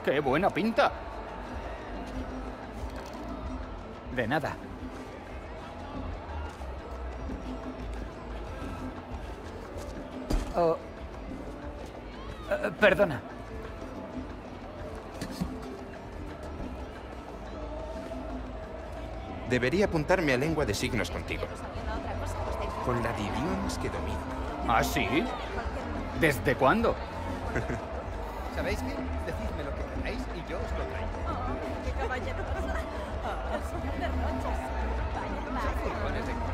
¡Qué buena pinta! De nada. Oh. Perdona. Debería apuntarme a lengua de signos contigo. Con la de idiomas que domino. ¿Ah, sí? ¿Desde cuándo? ¿Sabéis qué? Decidme lo que queráis y yo os lo traigo. ¡Qué caballerosa! ¡Son derroches! Son furgones de...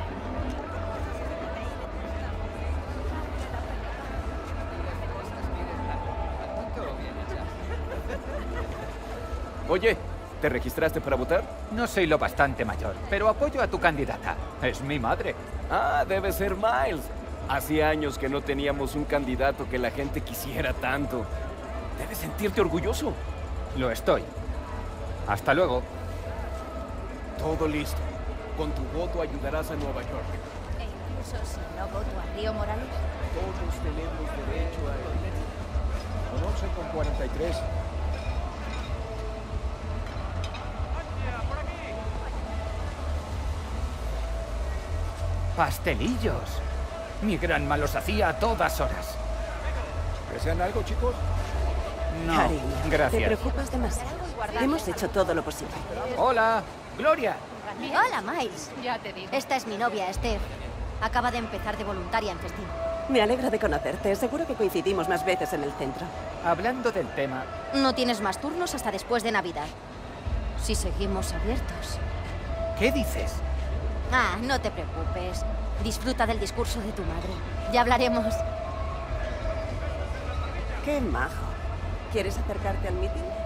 Oye, ¿te registraste para votar? No soy lo bastante mayor, pero apoyo a tu candidata. Es mi madre. Ah, debe ser Miles. Hacía años que no teníamos un candidato que la gente quisiera tanto. Debes sentirte orgulloso. Lo estoy. Hasta luego. Todo listo. Con tu voto ayudarás a Nueva York. E incluso si no voto a Río Morales. Todos tenemos derecho a él. Con 11,43. Pastelillos. Mi granma los hacía a todas horas. ¿Desean algo, chicos? No, Cariño, te gracias. preocupas demasiado. Hemos hecho todo lo posible. Hola, Gloria. Hola, Miles. Ya te digo. Esta es mi novia, Steph. Acaba de empezar de voluntaria en festín. Me alegra de conocerte. Seguro que coincidimos más veces en el centro. Hablando del tema, No tienes más turnos hasta después de Navidad. Si seguimos abiertos. ¿qué dices? Ah, no te preocupes. Disfruta del discurso de tu madre. Ya hablaremos. Qué majo. ¿Quieres acercarte al mitin?